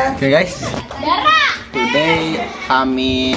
Oke guys, today Amin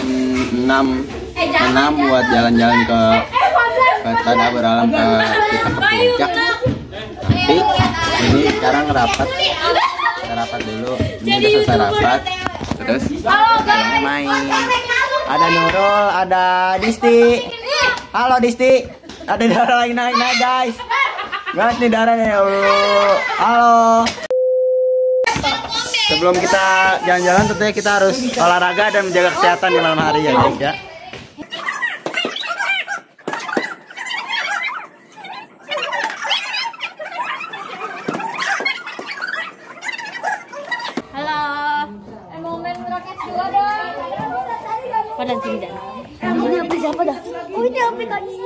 6 buat jalan-jalan ke Tanah Beralam kita ke puncak. Nanti ini sekarang rapat, kita rapat dulu. Ini udah selesai rapat, terus kita main. Ada Nurul, ada Disti. Halo Disti, ada Dara lagi naik guys. Guys nih Dara nih, halo. Sebelum kita jalan-jalan tentunya kita harus olahraga dan menjaga kesehatan di malam hari ya guys ya. Halo. Mau main roket juga dong. Padahal tidak. Ini apa siapa dah? Oh ini aplikasi.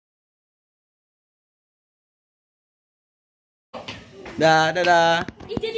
Dah, dadah. Izin